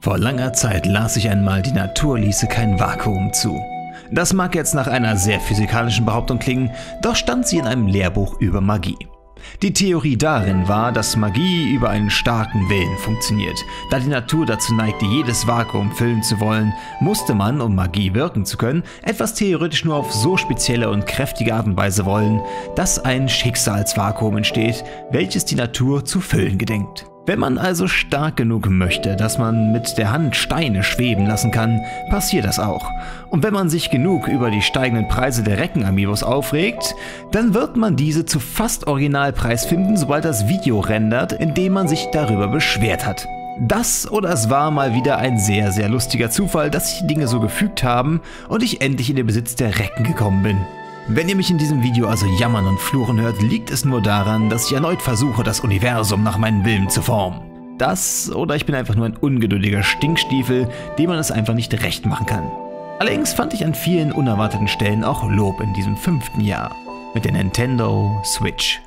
Vor langer Zeit las ich einmal, die Natur ließe kein Vakuum zu. Das mag jetzt nach einer sehr physikalischen Behauptung klingen, doch stand sie in einem Lehrbuch über Magie. Die Theorie darin war, dass Magie über einen starken Willen funktioniert. Da die Natur dazu neigte, jedes Vakuum füllen zu wollen, musste man, um Magie wirken zu können, etwas theoretisch nur auf so spezielle und kräftige Art und Weise wollen, dass ein Schicksalsvakuum entsteht, welches die Natur zu füllen gedenkt. Wenn man also stark genug möchte, dass man mit der Hand Steine schweben lassen kann, passiert das auch. Und wenn man sich genug über die steigenden Preise der Recken-Amiibos aufregt, dann wird man diese zu fast Originalpreis finden, sobald das Video rendert, in dem man sich darüber beschwert hat. Das oder es war mal wieder ein sehr, sehr lustiger Zufall, dass sich die Dinge so gefügt haben und ich endlich in den Besitz der Recken gekommen bin. Wenn ihr mich in diesem Video also jammern und fluchen hört, liegt es nur daran, dass ich erneut versuche, das Universum nach meinem Willen zu formen. Das oder ich bin einfach nur ein ungeduldiger Stinkstiefel, dem man es einfach nicht recht machen kann. Allerdings fand ich an vielen unerwarteten Stellen auch Lob in diesem 5. Jahr mit der Nintendo Switch.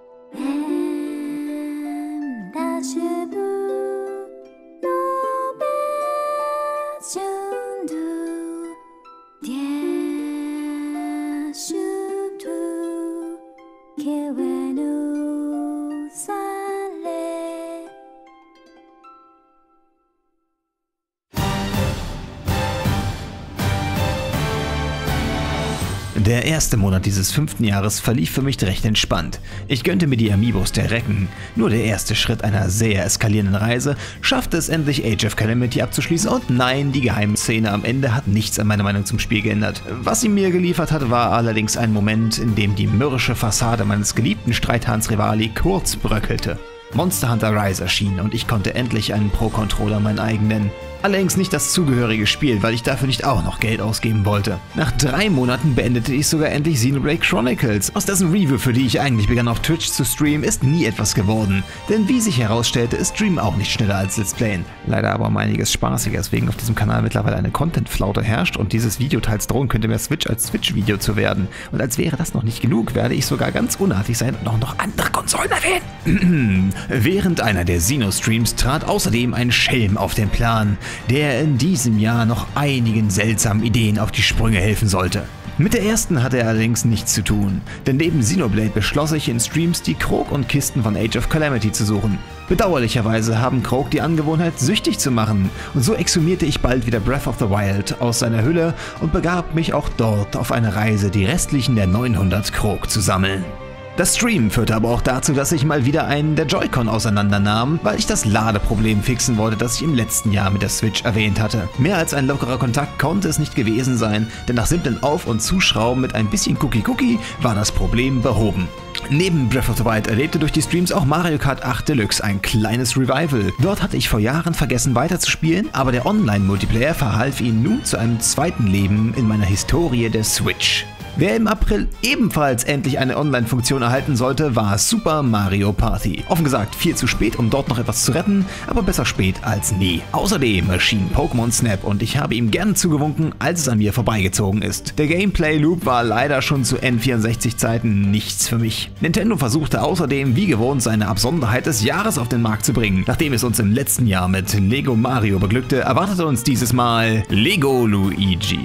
Der erste Monat dieses 5. Jahres verlief für mich recht entspannt. Ich gönnte mir die Amiibos der Recken. Nur der erste Schritt einer sehr eskalierenden Reise schaffte es endlich, Age of Calamity abzuschließen und nein, die Geheimszene am Ende hat nichts an meiner Meinung zum Spiel geändert. Was sie mir geliefert hat, war allerdings ein Moment, in dem die mürrische Fassade meines geliebten Streithahns Rivali kurz bröckelte. Monster Hunter Rise erschien und ich konnte endlich einen Pro-Controller mein eigen nennen. Allerdings nicht das zugehörige Spiel, weil ich dafür nicht auch noch Geld ausgeben wollte. Nach 3 Monaten beendete ich sogar endlich Xenoblade Chronicles. Aus dessen Review, für die ich eigentlich begann auf Twitch zu streamen, ist nie etwas geworden. Denn wie sich herausstellte, ist Stream auch nicht schneller als Let's Playen. Leider aber um einiges spaßiger, weswegen auf diesem Kanal mittlerweile eine Content-Flaute herrscht und dieses Video teils drohen könnte, mehr Switch als Switch-Video zu werden. Und als wäre das noch nicht genug, werde ich sogar ganz unartig sein und auch noch andere Konsolen erwähnen. Während einer der Xeno-Streams trat außerdem ein Schelm auf den Plan, der in diesem Jahr noch einigen seltsamen Ideen auf die Sprünge helfen sollte. Mit der ersten hatte er allerdings nichts zu tun, denn neben Xenoblade beschloss ich in Streams die Krog und Kisten von Age of Calamity zu suchen. Bedauerlicherweise haben Krog die Angewohnheit, süchtig zu machen und so exhumierte ich bald wieder Breath of the Wild aus seiner Hülle und begab mich auch dort auf eine Reise, die restlichen der 900 Krog zu sammeln. Das Stream führte aber auch dazu, dass ich mal wieder einen der Joy-Con auseinandernahm, weil ich das Ladeproblem fixen wollte, das ich im letzten Jahr mit der Switch erwähnt hatte. Mehr als ein lockerer Kontakt konnte es nicht gewesen sein, denn nach simplen Auf- und Zuschrauben mit ein bisschen Cookie war das Problem behoben. Neben Breath of the Wild erlebte durch die Streams auch Mario Kart 8 Deluxe ein kleines Revival. Dort hatte ich vor Jahren vergessen weiterzuspielen, aber der Online-Multiplayer verhalf ihnen nun zu einem zweiten Leben in meiner Historie der Switch. Wer im April ebenfalls endlich eine Online-Funktion erhalten sollte, war Super Mario Party. Offen gesagt, viel zu spät, um dort noch etwas zu retten, aber besser spät als nie. Außerdem erschien Pokémon Snap und ich habe ihm gern zugewunken, als es an mir vorbeigezogen ist. Der Gameplay-Loop war leider schon zu N64-Zeiten nichts für mich. Nintendo versuchte außerdem, wie gewohnt, seine Absonderheit des Jahres auf den Markt zu bringen. Nachdem es uns im letzten Jahr mit Lego Mario beglückte, erwartete uns dieses Mal Lego Luigi.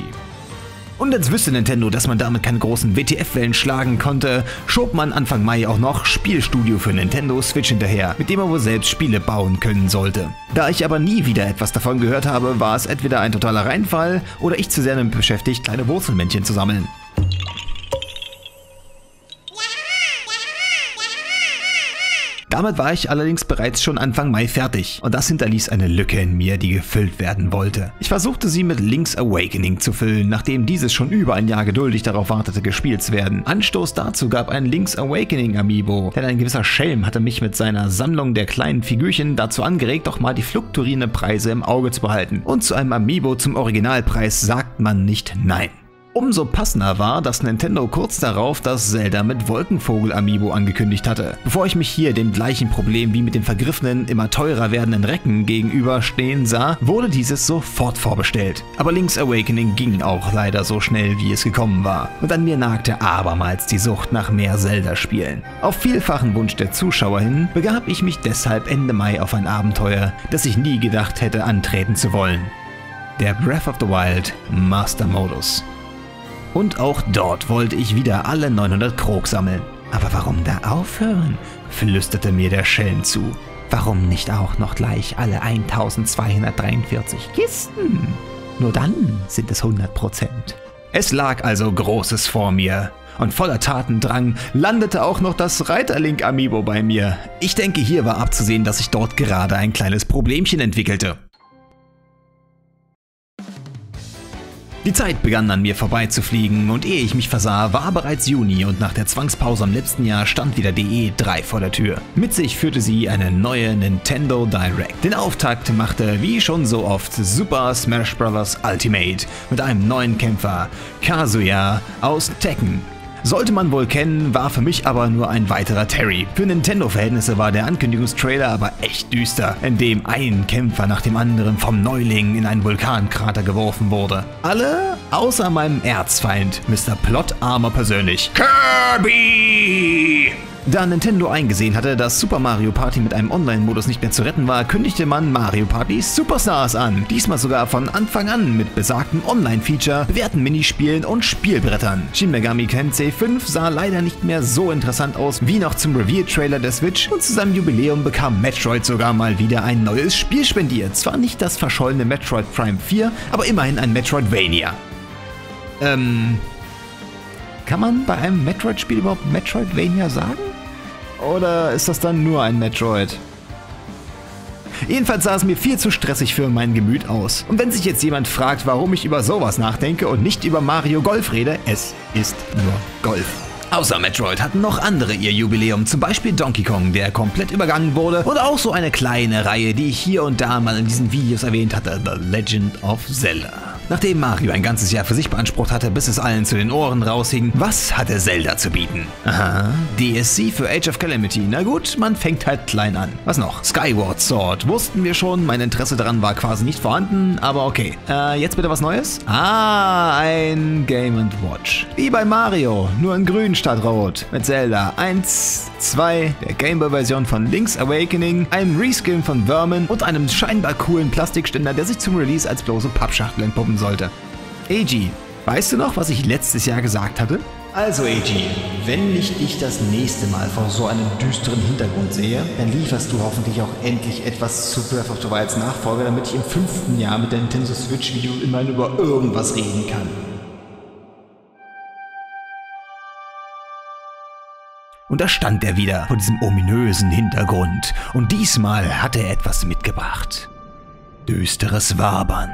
Und als wüsste Nintendo, dass man damit keine großen WTF-Wellen schlagen konnte, schob man Anfang Mai auch noch Spielstudio für Nintendo Switch hinterher, mit dem er wohl selbst Spiele bauen können sollte. Da ich aber nie wieder etwas davon gehört habe, war es entweder ein totaler Reinfall oder ich zu sehr damit beschäftigt, kleine Wurzelmännchen zu sammeln. Damit war ich allerdings bereits schon Anfang Mai fertig und das hinterließ eine Lücke in mir, die gefüllt werden wollte. Ich versuchte sie mit Link's Awakening zu füllen, nachdem dieses schon über ein Jahr geduldig darauf wartete, gespielt zu werden. Anstoß dazu gab ein Link's Awakening Amiibo, denn ein gewisser Schelm hatte mich mit seiner Sammlung der kleinen Figürchen dazu angeregt, doch mal die fluktuierenden Preise im Auge zu behalten. Und zu einem Amiibo zum Originalpreis sagt man nicht nein. Umso passender war, dass Nintendo kurz darauf das Zelda mit Wolkenvogel-Amiibo angekündigt hatte. Bevor ich mich hier dem gleichen Problem wie mit dem vergriffenen, immer teurer werdenden Recken gegenüberstehen sah, wurde dieses sofort vorbestellt. Aber Link's Awakening ging auch leider so schnell, wie es gekommen war. Und an mir nagte abermals die Sucht nach mehr Zelda-Spielen. Auf vielfachen Wunsch der Zuschauer hin begab ich mich deshalb Ende Mai auf ein Abenteuer, das ich nie gedacht hätte antreten zu wollen. Der Breath of the Wild Master Modus. Und auch dort wollte ich wieder alle 900 Krog sammeln. Aber warum da aufhören? Flüsterte mir der Schelm zu. Warum nicht auch noch gleich alle 1243 Kisten? Nur dann sind es 100%. Es lag also Großes vor mir. Und voller Tatendrang landete auch noch das Reiterlink-Amiibo bei mir. Ich denke, hier war abzusehen, dass sich dort gerade ein kleines Problemchen entwickelte. Die Zeit begann an mir vorbeizufliegen und ehe ich mich versah, war bereits Juni und nach der Zwangspause im letzten Jahr stand wieder die E3 vor der Tür. Mit sich führte sie eine neue Nintendo Direct. Den Auftakt machte, wie schon so oft, Super Smash Bros. Ultimate mit einem neuen Kämpfer, Kazuya aus Tekken. Sollte man wohl kennen, war für mich aber nur ein weiterer Terry. Für Nintendo-Verhältnisse war der Ankündigungstrailer aber echt düster, in dem ein Kämpfer nach dem anderen vom Neuling in einen Vulkankrater geworfen wurde. Alle außer meinem Erzfeind, Mr. Plot Armor persönlich. Kirby! Da Nintendo eingesehen hatte, dass Super Mario Party mit einem Online-Modus nicht mehr zu retten war, kündigte man Mario Party Superstars an. Diesmal sogar von Anfang an mit besagtem Online-Feature, bewährten Minispielen und Spielbrettern. Shin Megami Tensei 5 sah leider nicht mehr so interessant aus wie noch zum Reveal-Trailer der Switch und zu seinem Jubiläum bekam Metroid sogar mal wieder ein neues Spiel spendiert. Zwar nicht das verschollene Metroid Prime 4, aber immerhin ein Metroidvania. Kann man bei einem Metroid-Spiel überhaupt Metroidvania sagen? Oder ist das dann nur ein Metroid? Jedenfalls sah es mir viel zu stressig für mein Gemüt aus. Und wenn sich jetzt jemand fragt, warum ich über sowas nachdenke und nicht über Mario Golf rede, es ist nur Golf. Außer Metroid hatten noch andere ihr Jubiläum, zum Beispiel Donkey Kong, der komplett übergangen wurde, und auch so eine kleine Reihe, die ich hier und da mal in diesen Videos erwähnt hatte, The Legend of Zelda. Nachdem Mario ein ganzes Jahr für sich beansprucht hatte, bis es allen zu den Ohren raushing, was hatte Zelda zu bieten? Aha, DSC für Age of Calamity. Na gut, man fängt halt klein an. Was noch? Skyward Sword. Wussten wir schon, mein Interesse daran war quasi nicht vorhanden, aber okay. Jetzt bitte was Neues? Ah, ein Game & Watch. Wie bei Mario, nur in grün statt rot. Mit Zelda 1, 2, der Gameboy-Version von Link's Awakening, einem Reskin von Vermin und einem scheinbar coolen Plastikständer, der sich zum Release als bloße Pappschachtel entpuppen sollte. AG, weißt du noch, was ich letztes Jahr gesagt hatte? Also AG, wenn ich dich das nächste Mal vor so einem düsteren Hintergrund sehe, dann lieferst du hoffentlich auch endlich etwas zu Breath of the Wilds Nachfolger, damit ich im 5. Jahr mit der Nintendo Switch Video immerhin über irgendwas reden kann. Und da stand er wieder vor diesem ominösen Hintergrund. Und diesmal hatte er etwas mitgebracht. Düsteres Wabern.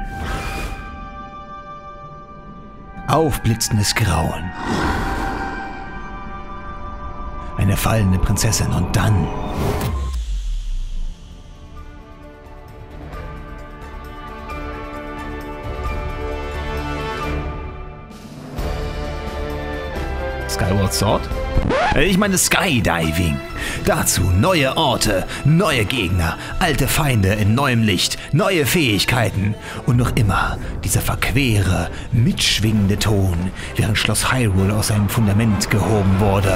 Aufblitzendes Grauen. Eine fallende Prinzessin und dann... Skyward Sword? Ich meine Skydiving. Dazu neue Orte, neue Gegner, alte Feinde in neuem Licht, neue Fähigkeiten und noch immer dieser verquere, mitschwingende Ton, während Schloss Hyrule aus seinem Fundament gehoben wurde.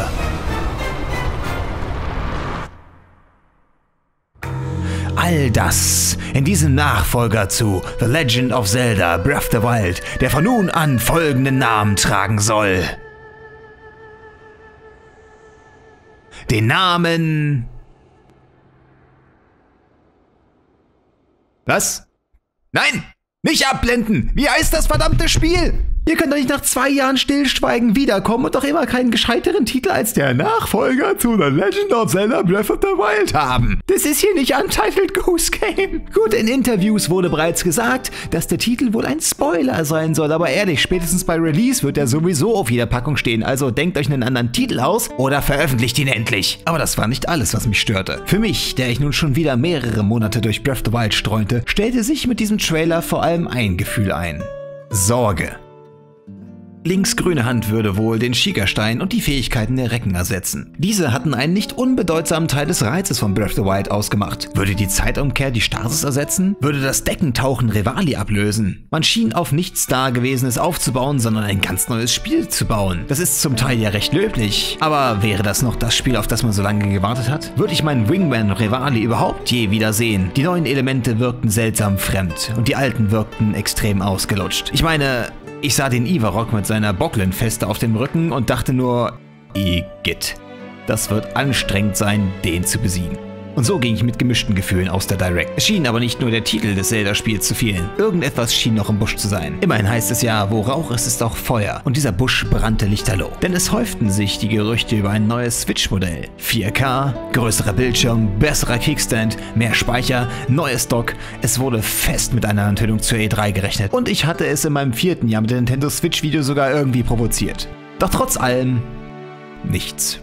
All das in diesem Nachfolger zu The Legend of Zelda Breath of the Wild, der von nun an folgenden Namen tragen soll. Den Namen... Was? Nein! Nicht abblenden! Wie heißt das verdammte Spiel? Ihr könnt doch nicht nach 2 Jahren Stillschweigen wiederkommen und doch immer keinen gescheiteren Titel als der Nachfolger zu The Legend of Zelda Breath of the Wild haben. Das ist hier nicht Untitled Goose Game. Gut, in Interviews wurde bereits gesagt, dass der Titel wohl ein Spoiler sein soll, aber ehrlich, spätestens bei Release wird er sowieso auf jeder Packung stehen, also denkt euch einen anderen Titel aus oder veröffentlicht ihn endlich. Aber das war nicht alles, was mich störte. Für mich, der ich nun schon wieder mehrere Monate durch Breath of the Wild streunte, stellte sich mit diesem Trailer vor allem ein Gefühl ein. Sorge. Links grüne Hand würde wohl den Shiga-Stein und die Fähigkeiten der Recken ersetzen. Diese hatten einen nicht unbedeutsamen Teil des Reizes von Breath of the Wild ausgemacht. Würde die Zeitumkehr die Stasis ersetzen? Würde das Deckentauchen Revali ablösen? Man schien auf nichts Dagewesenes aufzubauen, sondern ein ganz neues Spiel zu bauen. Das ist zum Teil ja recht löblich. Aber wäre das noch das Spiel, auf das man so lange gewartet hat? Würde ich meinen Wingman Revali überhaupt je wiedersehen? Die neuen Elemente wirkten seltsam fremd und die alten wirkten extrem ausgelutscht. Ich meine, ich sah den Ivarok mit seiner Bocklen-Feste auf dem Rücken und dachte nur, Igitt, das wird anstrengend sein, den zu besiegen. Und so ging ich mit gemischten Gefühlen aus der Direct. Es schien aber nicht nur der Titel des Zelda-Spiels zu fehlen. Irgendetwas schien noch im Busch zu sein. Immerhin heißt es ja, wo Rauch ist, ist auch Feuer. Und dieser Busch brannte lichterloh. Denn es häuften sich die Gerüchte über ein neues Switch-Modell. 4K, größerer Bildschirm, besserer Kickstand, mehr Speicher, neues Dock. Es wurde fest mit einer Enthüllung zur E3 gerechnet. Und ich hatte es in meinem 4. Jahr mit dem Nintendo Switch-Video sogar irgendwie provoziert. Doch trotz allem nichts.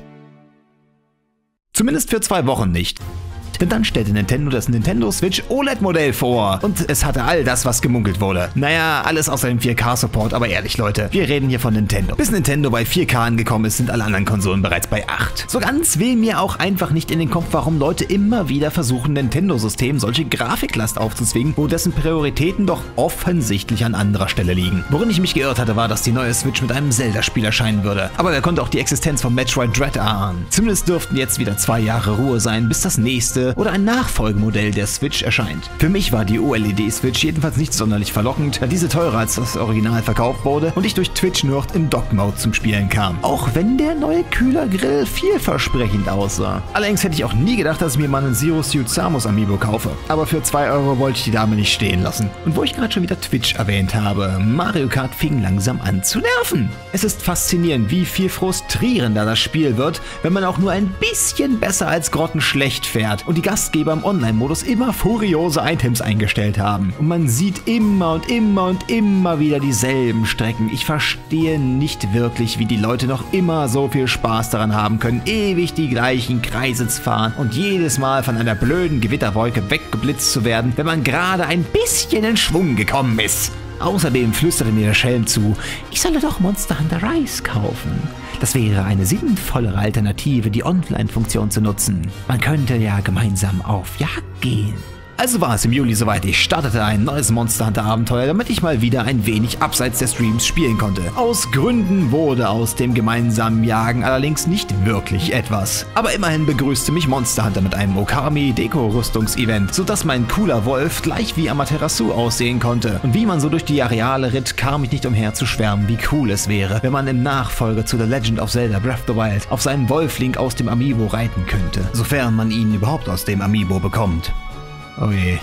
Zumindest für 2 Wochen nicht. Denn dann stellte Nintendo das Nintendo Switch OLED-Modell vor. Und es hatte all das, was gemunkelt wurde. Naja, alles außer dem 4K-Support, aber ehrlich Leute, wir reden hier von Nintendo. Bis Nintendo bei 4K angekommen ist, sind alle anderen Konsolen bereits bei 8. So ganz will mir auch einfach nicht in den Kopf, warum Leute immer wieder versuchen, Nintendo-Systemen solche Grafiklast aufzuzwingen, wo dessen Prioritäten doch offensichtlich an anderer Stelle liegen. Worin ich mich geirrt hatte, war, dass die neue Switch mit einem Zelda-Spiel erscheinen würde. Aber wer konnte auch die Existenz von Metroid Dread erahnen? Zumindest dürften jetzt wieder 2 Jahre Ruhe sein, bis das nächste oder ein Nachfolgemodell der Switch erscheint. Für mich war die OLED-Switch jedenfalls nicht sonderlich verlockend, da diese teurer als das Original verkauft wurde und ich durch Twitch-Nerd im Dock-Mode zum Spielen kam. Auch wenn der neue Kühlergrill vielversprechend aussah. Allerdings hätte ich auch nie gedacht, dass ich mir mal einen Zero Suit Samus Amiibo kaufe. Aber für 2 Euro wollte ich die Dame nicht stehen lassen. Und wo ich gerade schon wieder Twitch erwähnt habe, Mario Kart fing langsam an zu nerven. Es ist faszinierend, wie viel frustrierender das Spiel wird, wenn man auch nur ein bisschen besser als grottenschlecht fährt und die Gastgeber im Online-Modus immer furiose Items eingestellt haben. Und man sieht immer und immer und immer wieder dieselben Strecken. Ich verstehe nicht wirklich, wie die Leute noch immer so viel Spaß daran haben können, ewig die gleichen Kreise zu fahren und jedes Mal von einer blöden Gewitterwolke weggeblitzt zu werden, wenn man gerade ein bisschen in Schwung gekommen ist. Außerdem flüsterte mir der Schelm zu, ich solle doch Monster Hunter Rise kaufen. Das wäre eine sinnvollere Alternative, die Online-Funktion zu nutzen. Man könnte ja gemeinsam auf Jagd gehen. Also war es im Juli soweit, ich startete ein neues Monster Hunter Abenteuer, damit ich mal wieder ein wenig abseits der Streams spielen konnte. Aus Gründen wurde aus dem gemeinsamen Jagen allerdings nicht wirklich etwas. Aber immerhin begrüßte mich Monster Hunter mit einem Okami-Deko-Rüstungs-Event, sodass mein cooler Wolf gleich wie Amaterasu aussehen konnte. Und wie man so durch die Areale ritt, kam ich nicht umher zu schwärmen, wie cool es wäre, wenn man im Nachfolger zu The Legend of Zelda Breath of the Wild auf seinem Wolf-Link aus dem Amiibo reiten könnte. Sofern man ihn überhaupt aus dem Amiibo bekommt. Oh je.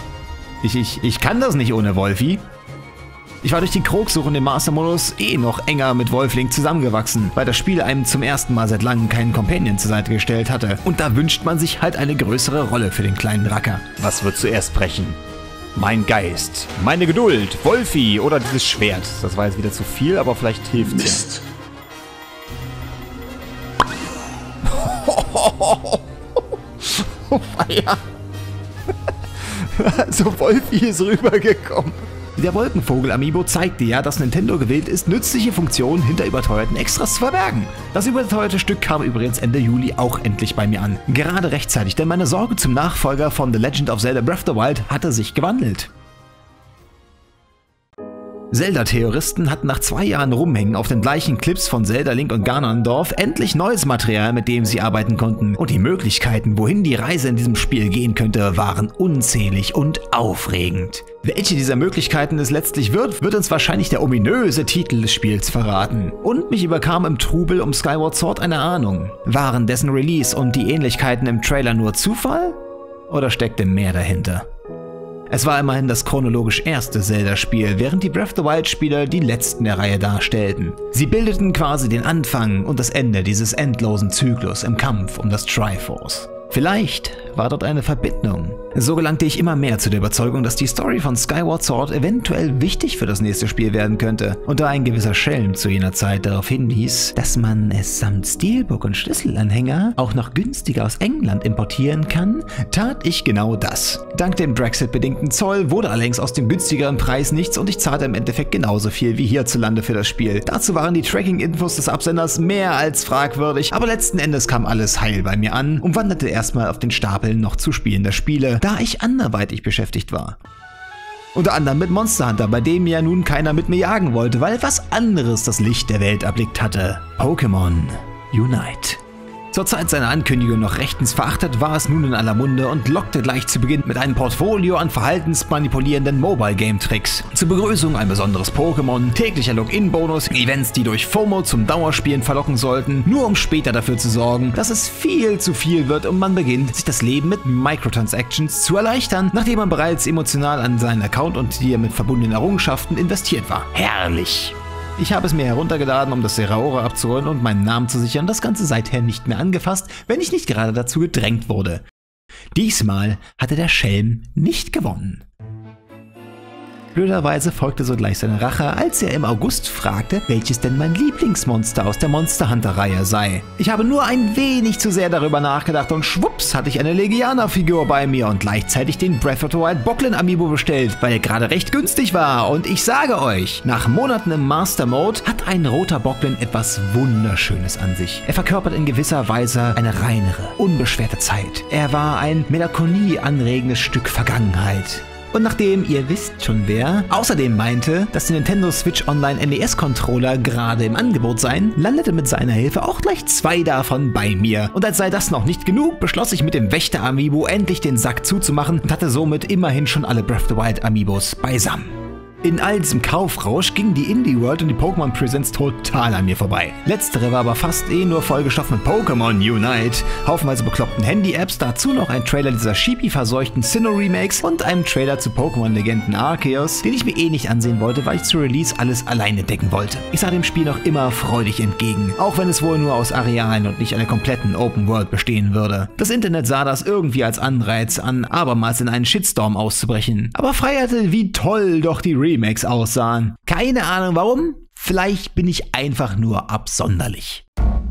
Ich kann das nicht ohne Wolfi. Ich war durch die Krogsuche und den Master-Modus noch enger mit Wolf-Link zusammengewachsen, weil das Spiel einem zum ersten Mal seit langem keinen Companion zur Seite gestellt hatte. Und da wünscht man sich halt eine größere Rolle für den kleinen Racker. Was wird zuerst brechen? Mein Geist, meine Geduld, Wolfi oder dieses Schwert. Das war jetzt wieder zu viel, aber vielleicht hilft es. Oh weia. So Wolfi ist rübergekommen. Der Wolkenvogel-Amiibo zeigte ja, dass Nintendo gewillt ist, nützliche Funktionen hinter überteuerten Extras zu verbergen. Das überteuerte Stück kam übrigens Ende Juli auch endlich bei mir an. Gerade rechtzeitig, denn meine Sorge zum Nachfolger von The Legend of Zelda Breath of the Wild hatte sich gewandelt. Zelda-Theoristen hatten nach 2 Jahren Rumhängen auf den gleichen Clips von Zelda, Link und Ganondorf endlich neues Material, mit dem sie arbeiten konnten. Und die Möglichkeiten, wohin die Reise in diesem Spiel gehen könnte, waren unzählig und aufregend. Welche dieser Möglichkeiten es letztlich wird uns wahrscheinlich der ominöse Titel des Spiels verraten. Und mich überkam im Trubel um Skyward Sword eine Ahnung. Waren dessen Release und die Ähnlichkeiten im Trailer nur Zufall? Oder steckte mehr dahinter? Es war immerhin das chronologisch erste Zelda-Spiel, während die Breath of the Wild-Spieler die letzten der Reihe darstellten. Sie bildeten quasi den Anfang und das Ende dieses endlosen Zyklus im Kampf um das Triforce. Vielleicht war dort eine Verbindung. So gelangte ich immer mehr zu der Überzeugung, dass die Story von Skyward Sword eventuell wichtig für das nächste Spiel werden könnte. Und da ein gewisser Schelm zu jener Zeit darauf hinwies, dass man es samt Steelbook und Schlüsselanhänger auch noch günstiger aus England importieren kann, tat ich genau das. Dank dem Brexit-bedingten Zoll wurde allerdings aus dem günstigeren Preis nichts und ich zahlte im Endeffekt genauso viel wie hierzulande für das Spiel. Dazu waren die Tracking-Infos des Absenders mehr als fragwürdig, aber letzten Endes kam alles heil bei mir an und wanderte erstmal auf den Stapel noch zu spielender Spiele, da ich anderweitig beschäftigt war. Unter anderem mit Monster Hunter, bei dem ja nun keiner mit mir jagen wollte, weil was anderes das Licht der Welt erblickt hatte. Pokémon Unite. Zur Zeit seiner Ankündigung noch rechtens verachtet, war es nun in aller Munde und lockte gleich zu Beginn mit einem Portfolio an verhaltensmanipulierenden Mobile-Game-Tricks. Zur Begrüßung ein besonderes Pokémon, täglicher Login-Bonus, Events, die durch FOMO zum Dauerspielen verlocken sollten, nur um später dafür zu sorgen, dass es viel zu viel wird und man beginnt, sich das Leben mit Microtransactions zu erleichtern, nachdem man bereits emotional an seinen Account und die damit verbundenen Errungenschaften investiert war. Herrlich! Ich habe es mir heruntergeladen, um das Seraora abzuholen und meinen Namen zu sichern, das Ganze seither nicht mehr angefasst, wenn ich nicht gerade dazu gedrängt wurde. Diesmal hatte der Schelm nicht gewonnen. Blöderweise folgte sogleich seine Rache, als er im August fragte, welches denn mein Lieblingsmonster aus der Monster Hunter-Reihe sei. Ich habe nur ein wenig zu sehr darüber nachgedacht und schwupps hatte ich eine Legiana-Figur bei mir und gleichzeitig den Breath of the Wild Bockblin Amiibo bestellt, weil er gerade recht günstig war. Und ich sage euch, nach Monaten im Master Mode hat ein roter Bockblin etwas Wunderschönes an sich. Er verkörpert in gewisser Weise eine reinere, unbeschwerte Zeit. Er war ein Melancholie anregendes Stück Vergangenheit. Und nachdem ihr wisst schon wer außerdem meinte, dass die Nintendo Switch Online NES-Controller gerade im Angebot seien, landete mit seiner Hilfe auch gleich 2 davon bei mir. Und als sei das noch nicht genug, beschloss ich mit dem Wächter-Amiibo endlich den Sack zuzumachen und hatte somit immerhin schon alle Breath of the Wild Amiibos beisammen. In all diesem Kaufrausch ging die Indie World und die Pokémon Presents total an mir vorbei. Letztere war aber fast nur vollgestopft mit Pokémon Unite, haufenweise bekloppten Handy-Apps, dazu noch ein Trailer dieser Shippy-verseuchten Sinnoh-Remakes und einem Trailer zu Pokémon-Legenden Arceus, den ich mir nicht ansehen wollte, weil ich zu Release alles alleine decken wollte. Ich sah dem Spiel noch immer freudig entgegen, auch wenn es wohl nur aus Arealen und nicht einer kompletten Open World bestehen würde. Das Internet sah das irgendwie als Anreiz an, abermals in einen Shitstorm auszubrechen, aber feierte, wie toll doch die Remakes aussahen. Keine Ahnung warum, vielleicht bin ich einfach nur absonderlich.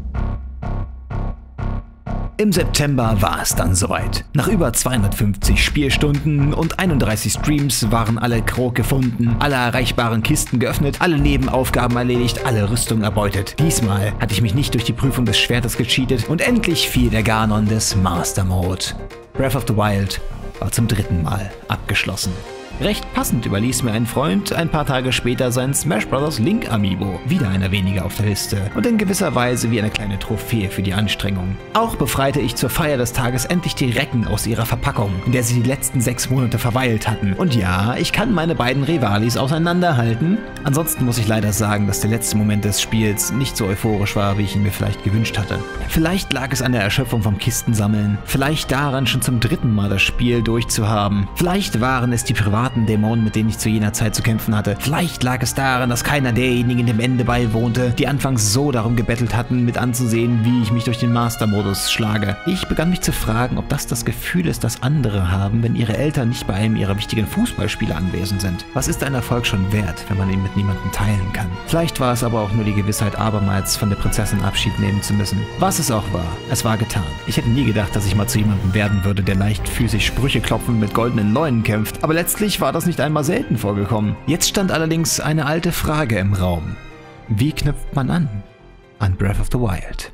Im September war es dann soweit. Nach über 250 Spielstunden und 31 Streams waren alle Krog gefunden, alle erreichbaren Kisten geöffnet, alle Nebenaufgaben erledigt, alle Rüstungen erbeutet. Diesmal hatte ich mich nicht durch die Prüfung des Schwertes gecheatet und endlich fiel der Ganon des Master Mode. Breath of the Wild war zum 3. Mal abgeschlossen. Recht passend überließ mir ein Freund ein paar Tage später sein Smash Bros. Link Amiibo, wieder einer weniger auf der Liste und in gewisser Weise wie eine kleine Trophäe für die Anstrengung. Auch befreite ich zur Feier des Tages endlich die Recken aus ihrer Verpackung, in der sie die letzten 6 Monate verweilt hatten. Und ja, ich kann meine beiden Rivalis auseinanderhalten. Ansonsten muss ich leider sagen, dass der letzte Moment des Spiels nicht so euphorisch war, wie ich ihn mir vielleicht gewünscht hatte. Vielleicht lag es an der Erschöpfung vom Kistensammeln, vielleicht daran, schon zum 3. Mal das Spiel durchzuhaben, vielleicht waren es die privaten Dämonen, mit denen ich zu jener Zeit zu kämpfen hatte. Vielleicht lag es daran, dass keiner derjenigen dem Ende beiwohnte, die anfangs so darum gebettelt hatten, mit anzusehen, wie ich mich durch den Master-Modus schlage. Ich begann mich zu fragen, ob das Gefühl ist, das andere haben, wenn ihre Eltern nicht bei einem ihrer wichtigen Fußballspiele anwesend sind. Was ist ein Erfolg schon wert, wenn man ihn mit niemandem teilen kann? Vielleicht war es aber auch nur die Gewissheit, abermals von der Prinzessin Abschied nehmen zu müssen. Was es auch war, es war getan. Ich hätte nie gedacht, dass ich mal zu jemandem werden würde, der leichtfüßig Sprüche klopfen mit goldenen Leunen kämpft, aber letztlich war das nicht einmal selten vorgekommen. Jetzt stand allerdings eine alte Frage im Raum. Wie knüpft man an Breath of the Wild?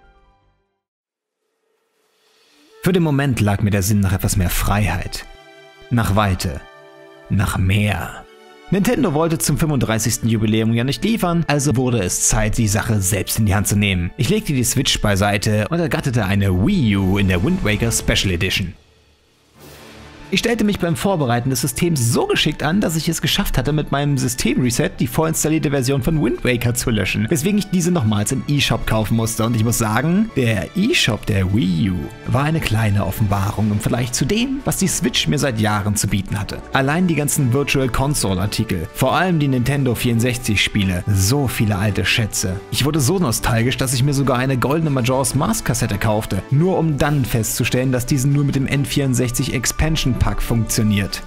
Für den Moment lag mir der Sinn nach etwas mehr Freiheit, nach Weite, nach mehr. Nintendo wollte zum 35. Jubiläum ja nicht liefern, also wurde es Zeit, die Sache selbst in die Hand zu nehmen. Ich legte die Switch beiseite und ergatterte eine Wii U in der Wind Waker Special Edition. Ich stellte mich beim Vorbereiten des Systems so geschickt an, dass ich es geschafft hatte, mit meinem Systemreset die vorinstallierte Version von Wind Waker zu löschen, weswegen ich diese nochmals im eShop kaufen musste. Und ich muss sagen, der eShop der Wii U war eine kleine Offenbarung im Vergleich zu dem, was die Switch mir seit Jahren zu bieten hatte. Allein die ganzen Virtual Console Artikel, vor allem die Nintendo 64 Spiele, so viele alte Schätze. Ich wurde so nostalgisch, dass ich mir sogar eine goldene Majora's Mask Kassette kaufte, nur um dann festzustellen, dass diese nur mit dem N64 Expansion Pack funktioniert.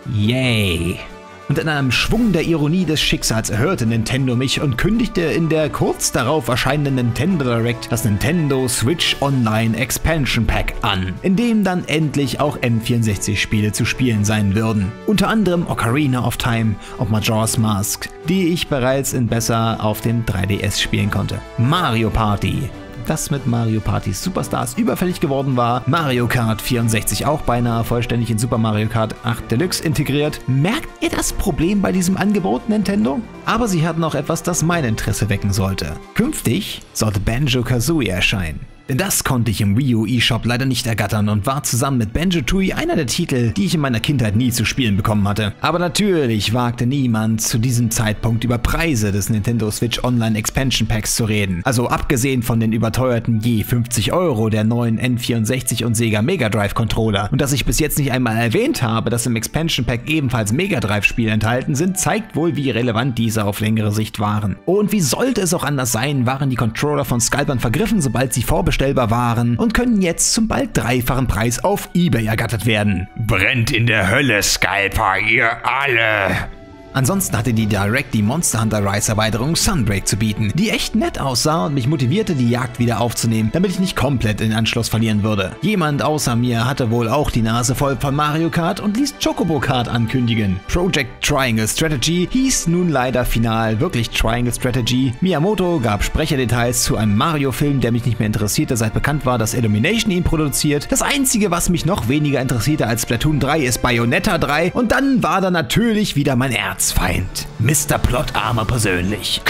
Yay! Und in einem Schwung der Ironie des Schicksals erhörte Nintendo mich und kündigte in der kurz darauf erscheinenden Nintendo Direct das Nintendo Switch Online Expansion Pack an, in dem dann endlich auch N64-Spiele zu spielen sein würden. Unter anderem Ocarina of Time und Majora's Mask, die ich bereits in besser auf dem 3DS spielen konnte. Mario Party, das mit Mario Party Superstars überfällig geworden war, Mario Kart 64 auch beinahe vollständig in Super Mario Kart 8 Deluxe integriert. Merkt ihr das Problem bei diesem Angebot, Nintendo? Aber sie hatten auch etwas, das mein Interesse wecken sollte. Künftig sollte Banjo-Kazooie erscheinen. Denn das konnte ich im Wii U eShop leider nicht ergattern und war zusammen mit Banjo-Tooie einer der Titel, die ich in meiner Kindheit nie zu spielen bekommen hatte. Aber natürlich wagte niemand zu diesem Zeitpunkt über Preise des Nintendo Switch Online Expansion Packs zu reden. Also abgesehen von den überteuerten je 50 € der neuen N64 und Sega Mega Drive Controller. Und dass ich bis jetzt nicht einmal erwähnt habe, dass im Expansion Pack ebenfalls Mega Drive Spiele enthalten sind, zeigt wohl, wie relevant diese auf längere Sicht waren. Und wie sollte es auch anders sein, waren die Controller von Scalpern vergriffen, sobald sie vorbestellbar waren und können jetzt zum bald dreifachen Preis auf eBay ergattert werden. Brennt in der Hölle, Scalper, ihr alle! Ansonsten hatte die Direct die Monster Hunter Rise Erweiterung Sunbreak zu bieten, die echt nett aussah und mich motivierte, die Jagd wieder aufzunehmen, damit ich nicht komplett den Anschluss verlieren würde. Jemand außer mir hatte wohl auch die Nase voll von Mario Kart und ließ Chocobo Kart ankündigen. Project Triangle Strategy hieß nun leider final wirklich Triangle Strategy. Miyamoto gab Sprecherdetails zu einem Mario-Film, der mich nicht mehr interessierte, seit bekannt war, dass Illumination ihn produziert. Das einzige, was mich noch weniger interessierte als Splatoon 3, ist Bayonetta 3 und dann war da natürlich wieder mein Erzfeind, Mr. Plotarmer persönlich,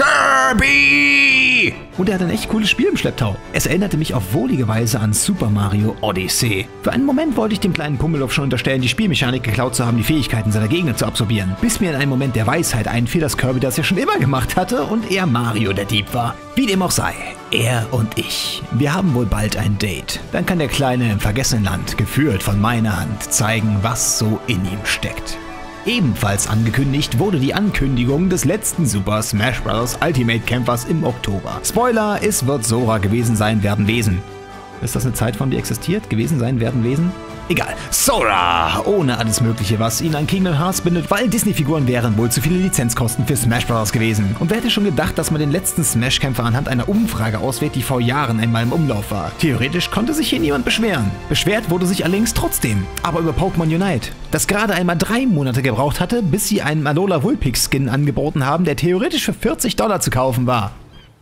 Kirby! Und er hat ein echt cooles Spiel im Schlepptau. Es erinnerte mich auf wohlige Weise an Super Mario Odyssey. Für einen Moment wollte ich dem kleinen Pummeluff schon unterstellen, die Spielmechanik geklaut zu haben, die Fähigkeiten seiner Gegner zu absorbieren. Bis mir in einem Moment der Weisheit einfiel, dass Kirby das ja schon immer gemacht hatte und er Mario der Dieb war. Wie dem auch sei, er und ich, wir haben wohl bald ein Date. Dann kann der Kleine im vergessenen Land, geführt von meiner Hand, zeigen, was so in ihm steckt. Ebenfalls angekündigt wurde die Ankündigung des letzten Super Smash Bros. Ultimate Kämpfers im Oktober. Spoiler, es wird Sora gewesen sein, werden Wesen. Ist das eine Zeitform, die existiert? Gewesen sein, werden Wesen? Egal. Sora! Ohne alles Mögliche, was ihn an Kingdom Hearts bindet, weil Disney-Figuren wären wohl zu viele Lizenzkosten für Smash Bros. Gewesen. Und wer hätte schon gedacht, dass man den letzten Smash-Kämpfer anhand einer Umfrage auswählt, die vor Jahren einmal im Umlauf war. Theoretisch konnte sich hier niemand beschweren. Beschwert wurde sich allerdings trotzdem. Aber über Pokémon Unite, das gerade einmal 3 Monate gebraucht hatte, bis sie einen Alola Vulpix-Skin angeboten haben, der theoretisch für $40 zu kaufen war.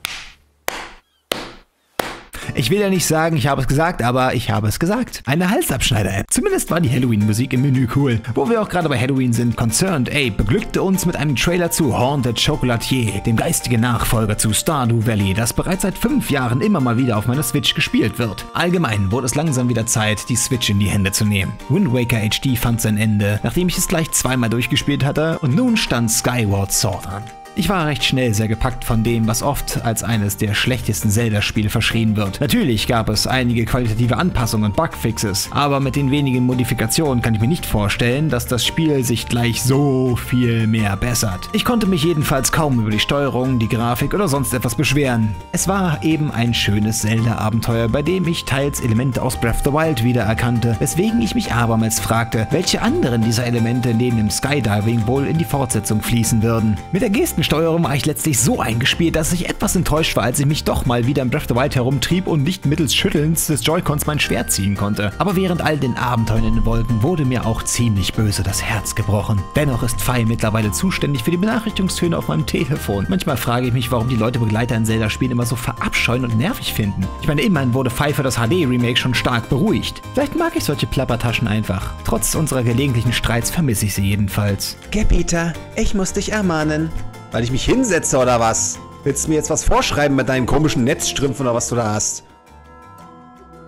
Ich will ja nicht sagen, ich habe es gesagt, aber ich habe es gesagt. Eine Halsabschneider-App. Zumindest war die Halloween-Musik im Menü cool. Wo wir auch gerade bei Halloween sind, Concerned Ape beglückte uns mit einem Trailer zu Haunted Chocolatier, dem geistigen Nachfolger zu Stardew Valley, das bereits seit 5 Jahren immer mal wieder auf meiner Switch gespielt wird. Allgemein wurde es langsam wieder Zeit, die Switch in die Hände zu nehmen. Wind Waker HD fand sein Ende, nachdem ich es gleich zweimal durchgespielt hatte, und nun stand Skyward Sword an. Ich war recht schnell sehr gepackt von dem, was oft als eines der schlechtesten Zelda-Spiele verschrien wird. Natürlich gab es einige qualitative Anpassungen und Bugfixes, aber mit den wenigen Modifikationen kann ich mir nicht vorstellen, dass das Spiel sich gleich so viel mehr bessert. Ich konnte mich jedenfalls kaum über die Steuerung, die Grafik oder sonst etwas beschweren. Es war eben ein schönes Zelda-Abenteuer, bei dem ich teils Elemente aus Breath of the Wild wiedererkannte, weswegen ich mich abermals fragte, welche anderen dieser Elemente neben dem Skydiving wohl in die Fortsetzung fließen würden. Mit der Gestensteuerung war ich letztlich so eingespielt, dass ich etwas enttäuscht war, als ich mich doch mal wieder in Breath of the Wild herumtrieb und nicht mittels Schüttelns des Joy-Cons mein Schwert ziehen konnte. Aber während all den Abenteuern in den Wolken wurde mir auch ziemlich böse das Herz gebrochen. Dennoch ist Fei mittlerweile zuständig für die Benachrichtigungstöne auf meinem Telefon. Manchmal frage ich mich, warum die Leute Begleiter in Zelda-Spielen immer so verabscheuen und nervig finden. Ich meine, immerhin wurde Fei für das HD-Remake schon stark beruhigt. Vielleicht mag ich solche Plappertaschen einfach. Trotz unserer gelegentlichen Streits vermisse ich sie jedenfalls. Geh, Peter, ich muss dich ermahnen. Weil ich mich hinsetze oder was? Willst du mir jetzt was vorschreiben mit deinen komischen Netzstrümpfen oder was du da hast?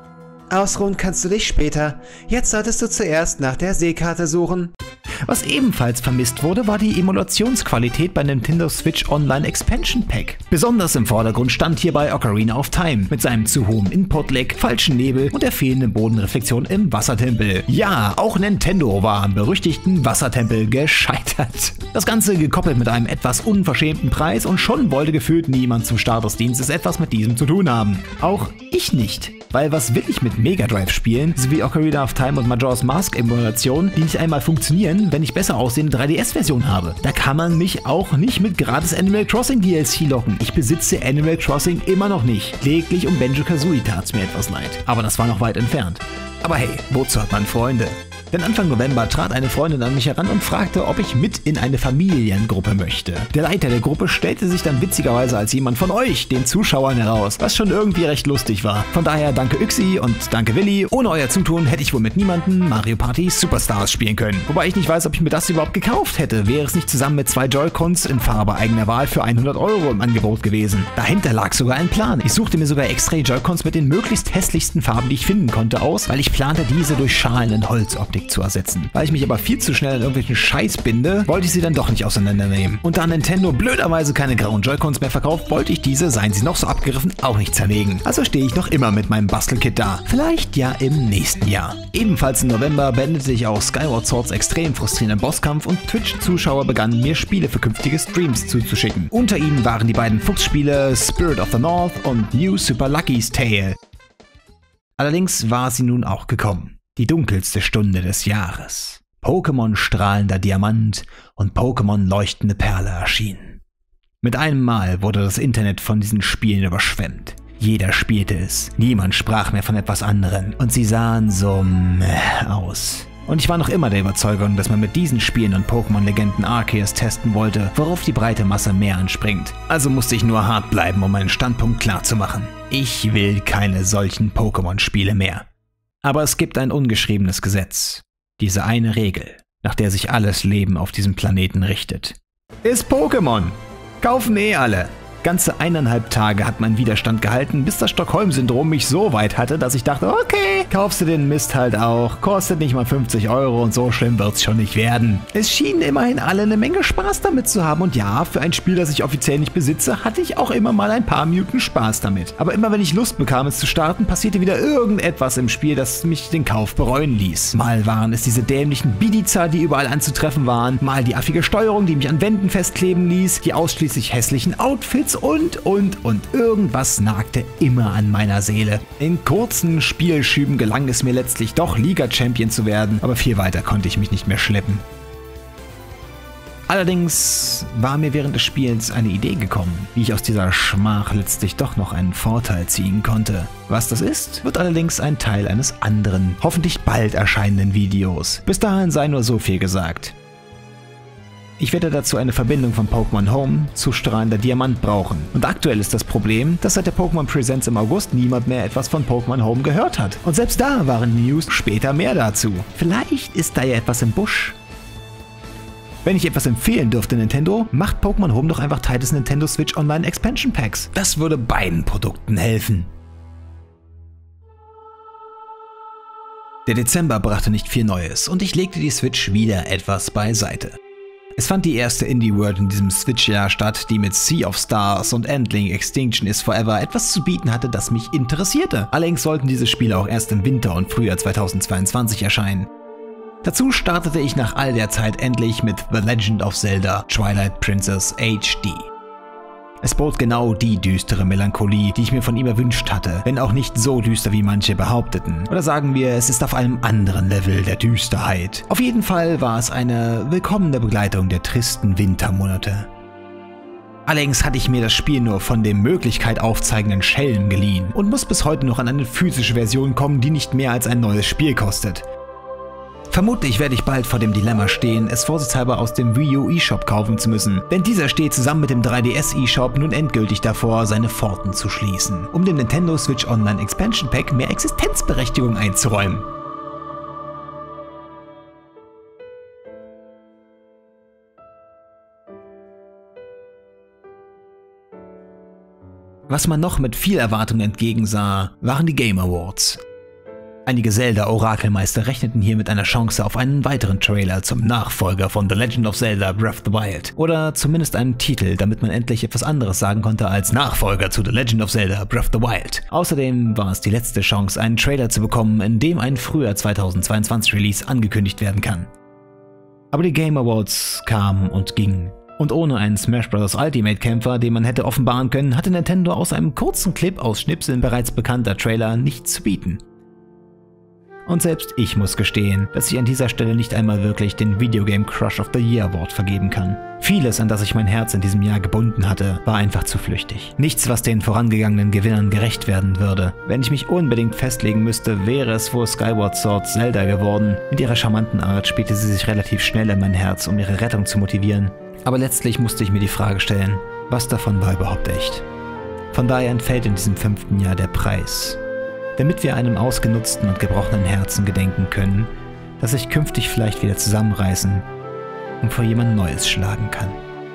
Ausruhen kannst du dich später. Jetzt solltest du zuerst nach der Seekarte suchen. Was ebenfalls vermisst wurde, war die Emulationsqualität bei Nintendo Switch Online Expansion Pack. Besonders im Vordergrund stand hierbei Ocarina of Time mit seinem zu hohen Input-Lag, falschen Nebel und der fehlenden Bodenreflexion im Wassertempel. Ja, auch Nintendo war am berüchtigten Wassertempel gescheitert. Das Ganze gekoppelt mit einem etwas unverschämten Preis und schon wollte gefühlt niemand zum Start des Dienstes etwas mit diesem zu tun haben. Auch ich nicht. Weil was will ich mit Mega Drive spielen, sowie Ocarina of Time und Majora's Mask Emulationen, die nicht einmal funktionieren, wenn ich besser aussehende 3DS-Version habe. Da kann man mich auch nicht mit gratis Animal Crossing DLC locken. Ich besitze Animal Crossing immer noch nicht. Lediglich um Banjo-Kazooie tat's mir etwas leid. Aber das war noch weit entfernt. Aber hey, wozu hat man Freunde? Denn Anfang November trat eine Freundin an mich heran und fragte, ob ich mit in eine Familiengruppe möchte. Der Leiter der Gruppe stellte sich dann witzigerweise als jemand von euch, den Zuschauern, heraus, was schon irgendwie recht lustig war. Von daher danke Yxi und danke Willi. Ohne euer Zutun hätte ich wohl mit niemandem Mario Party Superstars spielen können. Wobei ich nicht weiß, ob ich mir das überhaupt gekauft hätte. Wäre es nicht zusammen mit 2 Joy-Cons in Farbe eigener Wahl für 100 € im Angebot gewesen. Dahinter lag sogar ein Plan. Ich suchte mir sogar extra Joy-Cons mit den möglichst hässlichsten Farben, die ich finden konnte, aus, weil ich plante, diese durch Schalen in Holzoptik zu ersetzen. Weil ich mich aber viel zu schnell an irgendwelchen Scheiß binde, wollte ich sie dann doch nicht auseinandernehmen. Und da Nintendo blöderweise keine grauen Joy-Cons mehr verkauft, wollte ich diese, seien sie noch so abgeriffen, auch nicht zerlegen. Also stehe ich noch immer mit meinem Bastelkit da. Vielleicht ja im nächsten Jahr. Ebenfalls im November beendete ich auch Skyward Swords extrem frustrierenden Bosskampf und Twitch-Zuschauer begannen mir Spiele für künftige Streams zuzuschicken. Unter ihnen waren die beiden Fuchsspiele Spirit of the North und New Super Lucky's Tale. Allerdings war sie nun auch gekommen. Die dunkelste Stunde des Jahres. Pokémon strahlender Diamant und Pokémon leuchtende Perle erschienen. Mit einem Mal wurde das Internet von diesen Spielen überschwemmt. Jeder spielte es, niemand sprach mehr von etwas anderem und sie sahen so aus. Und ich war noch immer der Überzeugung, dass man mit diesen Spielen und Pokémon-Legenden Arceus testen wollte, worauf die breite Masse mehr anspringt. Also musste ich nur hart bleiben, um meinen Standpunkt klar zu machen. Ich will keine solchen Pokémon-Spiele mehr. Aber es gibt ein ungeschriebenes Gesetz. Diese eine Regel, nach der sich alles Leben auf diesem Planeten richtet. Ist Pokémon! Kaufen alle! Ganze 1,5 Tage hat mein Widerstand gehalten, bis das Stockholm-Syndrom mich so weit hatte, dass ich dachte, okay, kaufst du den Mist halt auch, kostet nicht mal 50 € und so schlimm wird's schon nicht werden. Es schienen immerhin alle eine Menge Spaß damit zu haben und ja, für ein Spiel, das ich offiziell nicht besitze, hatte ich auch immer mal ein paar Minuten Spaß damit. Aber immer wenn ich Lust bekam, es zu starten, passierte wieder irgendetwas im Spiel, das mich den Kauf bereuen ließ. Mal waren es diese dämlichen Bidiza, die überall anzutreffen waren, mal die affige Steuerung, die mich an Wänden festkleben ließ, die ausschließlich hässlichen Outfits und irgendwas nagte immer an meiner Seele. In kurzen Spielschüben gelang es mir letztlich doch Liga-Champion zu werden, aber viel weiter konnte ich mich nicht mehr schleppen. Allerdings war mir während des Spiels eine Idee gekommen, wie ich aus dieser Schmach letztlich doch noch einen Vorteil ziehen konnte. Was das ist, wird allerdings ein Teil eines anderen, hoffentlich bald erscheinenden Videos. Bis dahin sei nur so viel gesagt. Ich werde dazu eine Verbindung von Pokémon Home zu strahlender Diamant brauchen. Und aktuell ist das Problem, dass seit der Pokémon Presents im August niemand mehr etwas von Pokémon Home gehört hat. Und selbst da waren die News später mehr dazu. Vielleicht ist da ja etwas im Busch. Wenn ich etwas empfehlen dürfte, Nintendo, macht Pokémon Home doch einfach Teil des Nintendo Switch Online Expansion Packs. Das würde beiden Produkten helfen. Der Dezember brachte nicht viel Neues und ich legte die Switch wieder etwas beiseite. Es fand die erste Indie-World in diesem Switch-Jahr statt, die mit Sea of Stars und Endling Extinction is Forever etwas zu bieten hatte, das mich interessierte. Allerdings sollten diese Spiele auch erst im Winter und Frühjahr 2022 erscheinen. Dazu startete ich nach all der Zeit endlich mit The Legend of Zelda Twilight Princess HD. Es bot genau die düstere Melancholie, die ich mir von ihm erwünscht hatte, wenn auch nicht so düster wie manche behaupteten. Oder sagen wir, es ist auf einem anderen Level der Düsterheit. Auf jeden Fall war es eine willkommene Begleitung der tristen Wintermonate. Allerdings hatte ich mir das Spiel nur von dem Möglichkeit aufzeigenden Schelm geliehen und muss bis heute noch an eine physische Version kommen, die nicht mehr als ein neues Spiel kostet. Vermutlich werde ich bald vor dem Dilemma stehen, es vorsichtshalber aus dem Wii U eShop kaufen zu müssen, denn dieser steht zusammen mit dem 3DS eShop nun endgültig davor, seine Pforten zu schließen, um dem Nintendo Switch Online Expansion Pack mehr Existenzberechtigung einzuräumen. Was man noch mit viel Erwartung entgegensah, waren die Game Awards. Einige Zelda-Orakelmeister rechneten hier mit einer Chance auf einen weiteren Trailer zum Nachfolger von The Legend of Zelda Breath of the Wild. Oder zumindest einen Titel, damit man endlich etwas anderes sagen konnte als Nachfolger zu The Legend of Zelda Breath of the Wild. Außerdem war es die letzte Chance, einen Trailer zu bekommen, in dem ein früher 2022 Release angekündigt werden kann. Aber die Game Awards kamen und gingen. Und ohne einen Smash Bros. Ultimate Kämpfer, den man hätte offenbaren können, hatte Nintendo aus einem kurzen Clip aus Schnipseln bereits bekannter Trailer nichts zu bieten. Und selbst ich muss gestehen, dass ich an dieser Stelle nicht einmal wirklich den Video Game Crush of the Year Award vergeben kann. Vieles, an das ich mein Herz in diesem Jahr gebunden hatte, war einfach zu flüchtig. Nichts, was den vorangegangenen Gewinnern gerecht werden würde. Wenn ich mich unbedingt festlegen müsste, wäre es wohl Skyward Sword Zelda geworden. Mit ihrer charmanten Art spielte sie sich relativ schnell in mein Herz, um ihre Rettung zu motivieren. Aber letztlich musste ich mir die Frage stellen, was davon war überhaupt echt? Von daher entfällt in diesem 5. Jahr der Preis. Damit wir einem ausgenutzten und gebrochenen Herzen gedenken können, das sich künftig vielleicht wieder zusammenreißen und vor jemand Neues schlagen kann.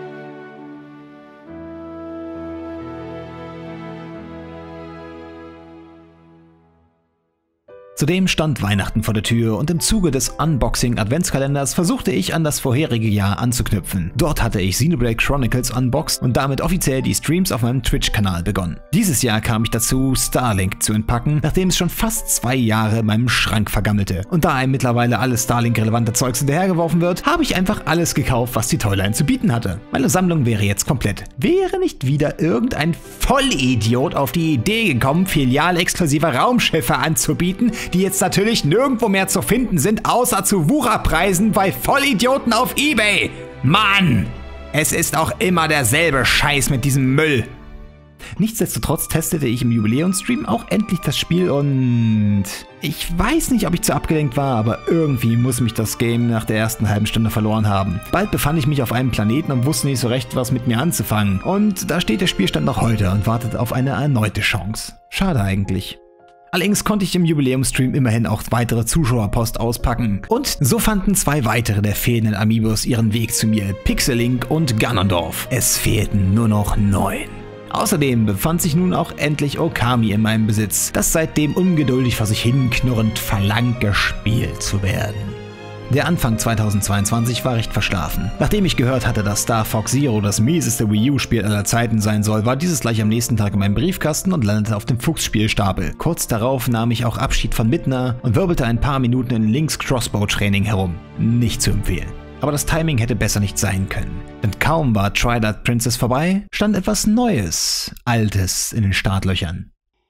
Zudem stand Weihnachten vor der Tür und im Zuge des Unboxing-Adventskalenders versuchte ich an das vorherige Jahr anzuknüpfen. Dort hatte ich Xenoblade Chronicles unboxed und damit offiziell die Streams auf meinem Twitch-Kanal begonnen. Dieses Jahr kam ich dazu, Starlink zu entpacken, nachdem es schon fast 2 Jahre in meinem Schrank vergammelte. Und da einem mittlerweile alles Starlink-relevante Zeugs hinterhergeworfen wird, habe ich einfach alles gekauft, was die Toyline zu bieten hatte. Meine Sammlung wäre jetzt komplett. Wäre nicht wieder irgendein Vollidiot auf die Idee gekommen, filialexklusive Raumschiffe anzubieten, die jetzt natürlich nirgendwo mehr zu finden sind, außer zu Wucherpreisen bei Vollidioten auf eBay. Mann! Es ist auch immer derselbe Scheiß mit diesem Müll. Nichtsdestotrotz testete ich im Jubiläumsstream auch endlich das Spiel und ich weiß nicht, ob ich zu abgelenkt war, aber irgendwie muss mich das Game nach der ersten halben Stunde verloren haben. Bald befand ich mich auf einem Planeten und wusste nicht so recht, was mit mir anzufangen. Und da steht der Spielstand noch heute und wartet auf eine erneute Chance. Schade eigentlich. Allerdings konnte ich im Jubiläumsstream immerhin auch weitere Zuschauerpost auspacken. Und so fanden 2 weitere der fehlenden Amiibos ihren Weg zu mir, Pixelink und Ganondorf. Es fehlten nur noch 9. Außerdem befand sich nun auch endlich Okami in meinem Besitz, das seitdem ungeduldig vor sich hin knurrend verlangt, gespielt zu werden. Der Anfang 2022 war recht verschlafen. Nachdem ich gehört hatte, dass Star Fox Zero das mieseste Wii U-Spiel aller Zeiten sein soll, war dieses gleich am nächsten Tag in meinem Briefkasten und landete auf dem Fuchsspielstapel. Kurz darauf nahm ich auch Abschied von Midna und wirbelte ein paar Minuten in Link's Crossbow-Training herum. Nicht zu empfehlen. Aber das Timing hätte besser nicht sein können. Denn kaum war Twilight Princess vorbei, stand etwas Neues, Altes in den Startlöchern.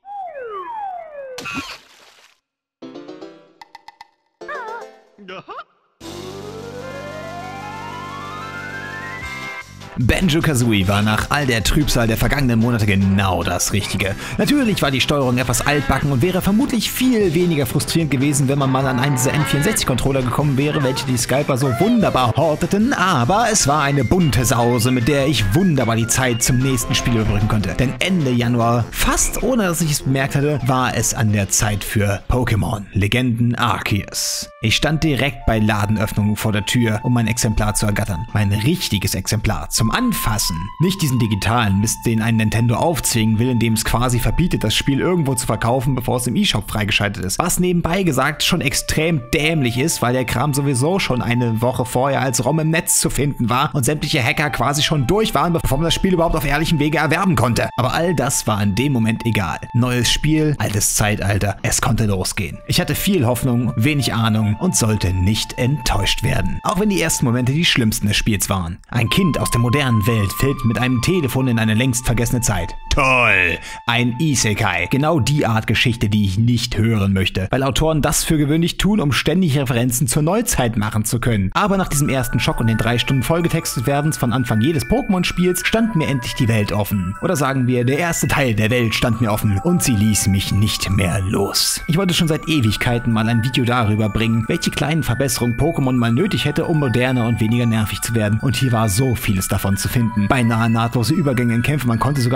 Banjo-Kazooie war nach all der Trübsal der vergangenen Monate genau das Richtige. Natürlich war die Steuerung etwas altbacken und wäre vermutlich viel weniger frustrierend gewesen, wenn man mal an einen dieser N64-Controller gekommen wäre, welche die Skyper so wunderbar horteten, aber es war eine bunte Sause, mit der ich wunderbar die Zeit zum nächsten Spiel überbrücken konnte. Denn Ende Januar, fast ohne dass ich es bemerkt hatte, war es an der Zeit für Pokémon Legenden Arceus. Ich stand direkt bei Ladenöffnung vor der Tür, um mein Exemplar zu ergattern. Mein richtiges Exemplar zum Anfassen. Nicht diesen digitalen Mist, den ein Nintendo aufzwingen will, indem es quasi verbietet, das Spiel irgendwo zu verkaufen, bevor es im eShop freigeschaltet ist. Was nebenbei gesagt schon extrem dämlich ist, weil der Kram sowieso schon eine Woche vorher als ROM im Netz zu finden war und sämtliche Hacker quasi schon durch waren, bevor man das Spiel überhaupt auf ehrlichem Wege erwerben konnte. Aber all das war in dem Moment egal. Neues Spiel, altes Zeitalter, es konnte losgehen. Ich hatte viel Hoffnung, wenig Ahnung und sollte nicht enttäuscht werden. Auch wenn die ersten Momente die schlimmsten des Spiels waren. Ein Kind aus der modernen Welt fällt mit einem Telefon in eine längst vergessene Zeit. Toll! Ein Isekai. Genau die Art Geschichte, die ich nicht hören möchte, weil Autoren das für gewöhnlich tun, um ständig Referenzen zur Neuzeit machen zu können. Aber nach diesem ersten Schock und den 3 Stunden vollgetextet werdens von Anfang jedes Pokémon-Spiels stand mir endlich die Welt offen. Oder sagen wir, der erste Teil der Welt stand mir offen und sie ließ mich nicht mehr los. Ich wollte schon seit Ewigkeiten mal ein Video darüber bringen, welche kleinen Verbesserungen Pokémon mal nötig hätte, um moderner und weniger nervig zu werden. Und hier war so vieles davon zu finden. Beinahe nahtlose Übergänge in Kämpfen, man konnte sogar weglaufen,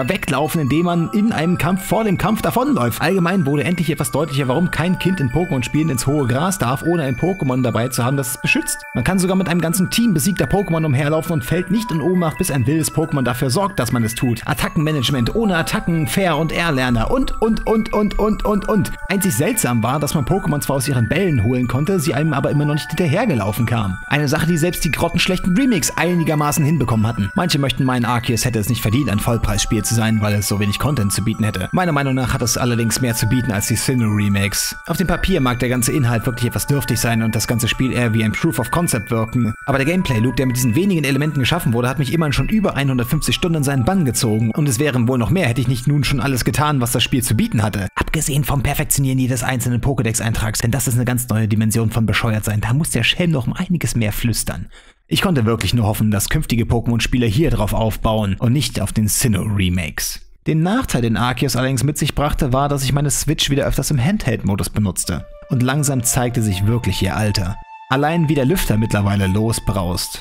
laufen, indem man in einem Kampf vor dem Kampf davonläuft. Allgemein wurde endlich etwas deutlicher, warum kein Kind in Pokémon-Spielen ins hohe Gras darf, ohne ein Pokémon dabei zu haben, das es beschützt. Man kann sogar mit einem ganzen Team besiegter Pokémon umherlaufen und fällt nicht in Ohnmacht, bis ein wildes Pokémon dafür sorgt, dass man es tut. Attackenmanagement ohne Attacken, Fair- und R-Lerner und. Einzig seltsam war, dass man Pokémon zwar aus ihren Bällen holen konnte, sie einem aber immer noch nicht hinterhergelaufen kam. Eine Sache, die selbst die grottenschlechten Remakes einigermaßen hinbekommen hatten. Manche möchten meinen, Arceus hätte es nicht verdient, ein Vollpreisspiel zu sein, weil es so wenig Content zu bieten hätte. Meiner Meinung nach hat es allerdings mehr zu bieten als die Sinnoh-Remakes. Auf dem Papier mag der ganze Inhalt wirklich etwas dürftig sein und das ganze Spiel eher wie ein Proof of Concept wirken. Aber der Gameplay-Loop, der mit diesen wenigen Elementen geschaffen wurde, hat mich immerhin schon über 150 Stunden in seinen Bann gezogen. Und es wären wohl noch mehr, hätte ich nicht nun schon alles getan, was das Spiel zu bieten hatte. Abgesehen vom Perfektionieren jedes einzelnen Pokédex-Eintrags, denn das ist eine ganz neue Dimension von bescheuert sein. Da muss der Schelm noch um einiges mehr flüstern. Ich konnte wirklich nur hoffen, dass künftige Pokémon-Spieler hier drauf aufbauen und nicht auf den Sinnoh-Remakes. Den Nachteil, den Arceus allerdings mit sich brachte, war, dass ich meine Switch wieder öfters im Handheld-Modus benutzte. Und langsam zeigte sich wirklich ihr Alter. Allein wie der Lüfter mittlerweile losbraust.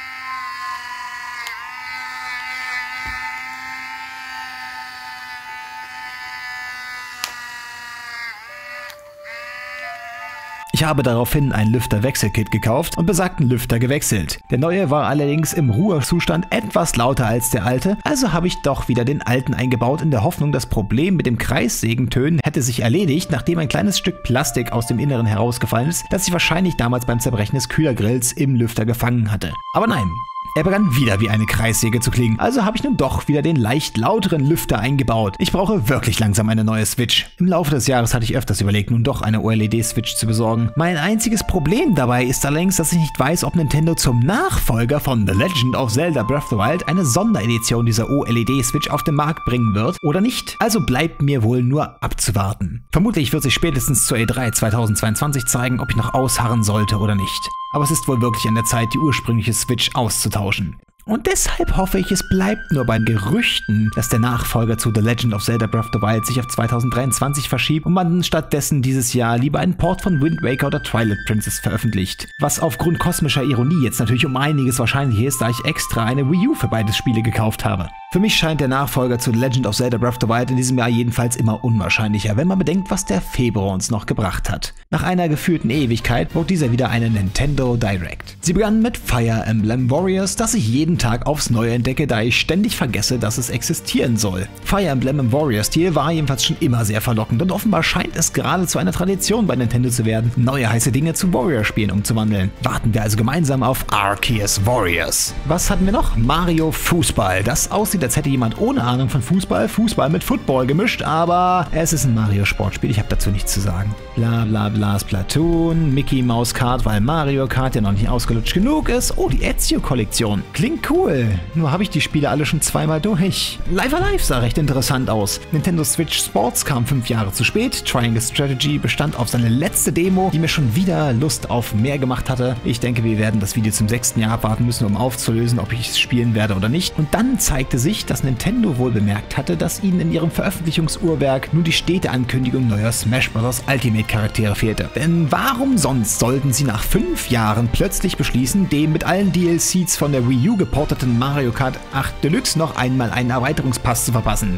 Ich habe daraufhin ein Lüfterwechselkit gekauft und besagten Lüfter gewechselt. Der neue war allerdings im Ruhezustand etwas lauter als der alte, also habe ich doch wieder den alten eingebaut in der Hoffnung, das Problem mit dem Kreissägentönen hätte sich erledigt, nachdem ein kleines Stück Plastik aus dem Inneren herausgefallen ist, das ich wahrscheinlich damals beim Zerbrechen des Kühlergrills im Lüfter gefangen hatte. Aber nein. Er begann wieder wie eine Kreissäge zu klingen, also habe ich nun doch wieder den leicht lauteren Lüfter eingebaut. Ich brauche wirklich langsam eine neue Switch. Im Laufe des Jahres hatte ich öfters überlegt, nun doch eine OLED-Switch zu besorgen. Mein einziges Problem dabei ist allerdings, dass ich nicht weiß, ob Nintendo zum Nachfolger von The Legend of Zelda Breath of the Wild eine Sonderedition dieser OLED-Switch auf den Markt bringen wird oder nicht. Also bleibt mir wohl nur abzuwarten. Vermutlich wird sich spätestens zur E3 2022 zeigen, ob ich noch ausharren sollte oder nicht. Aber es ist wohl wirklich an der Zeit, die ursprüngliche Switch auszutauschen. Und deshalb hoffe ich, es bleibt nur bei Gerüchten, dass der Nachfolger zu The Legend of Zelda Breath of the Wild sich auf 2023 verschiebt und man stattdessen dieses Jahr lieber einen Port von Wind Waker oder Twilight Princess veröffentlicht. Was aufgrund kosmischer Ironie jetzt natürlich um einiges wahrscheinlicher ist, da ich extra eine Wii U für beide Spiele gekauft habe. Für mich scheint der Nachfolger zu The Legend of Zelda Breath of the Wild in diesem Jahr jedenfalls immer unwahrscheinlicher, wenn man bedenkt, was der Februar uns noch gebracht hat. Nach einer gefühlten Ewigkeit bot dieser wieder eine Nintendo Direct. Sie begann mit Fire Emblem Warriors, das ich jeden Tag aufs Neue entdecke, da ich ständig vergesse, dass es existieren soll. Fire Emblem im Warrior-Stil war jedenfalls schon immer sehr verlockend und offenbar scheint es gerade zu einer Tradition bei Nintendo zu werden, neue heiße Dinge zu Warrior-Spielen umzuwandeln. Warten wir also gemeinsam auf Arceus Warriors. Was hatten wir noch? Mario Fußball, das aussieht, als hätte jemand ohne Ahnung von Fußball mit Football gemischt, aber es ist ein Mario-Sportspiel, ich habe dazu nichts zu sagen. Bla bla bla Splatoon, Mickey Mouse Kart, weil Mario Kart ja noch nicht ausgelutscht genug ist. Oh, die Ezio-Kollektion. Klingt cool. Nur habe ich die Spiele alle schon zweimal durch. Live Alive sah recht interessant aus. Nintendo Switch Sports kam 5 Jahre zu spät. Triangle Strategy bestand auf seine letzte Demo, die mir schon wieder Lust auf mehr gemacht hatte. Ich denke, wir werden das Video zum 6. Jahr abwarten müssen, um aufzulösen, ob ich es spielen werde oder nicht. Und dann zeigte sich, dass Nintendo wohl bemerkt hatte, dass ihnen in ihrem Veröffentlichungsuhrwerk nur die stete Ankündigung neuer Smash Bros. Ultimate Charaktere fehlte. Denn warum sonst sollten sie nach 5 Jahren plötzlich beschließen, dem mit allen DLCs von der Wii U geporteten Mario Kart 8 Deluxe noch einmal einen Erweiterungspass zu verpassen?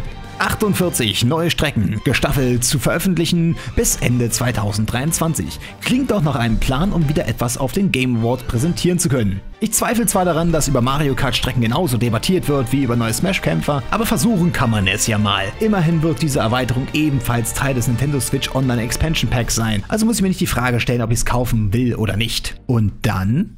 48 neue Strecken, gestaffelt zu veröffentlichen bis Ende 2023. Klingt doch nach einem Plan, um wieder etwas auf den Game Award präsentieren zu können. Ich zweifle zwar daran, dass über Mario Kart Strecken genauso debattiert wird wie über neue Smash-Kämpfer, aber versuchen kann man es ja mal. Immerhin wird diese Erweiterung ebenfalls Teil des Nintendo Switch Online Expansion Packs sein, also muss ich mir nicht die Frage stellen, ob ich es kaufen will oder nicht. Und dann?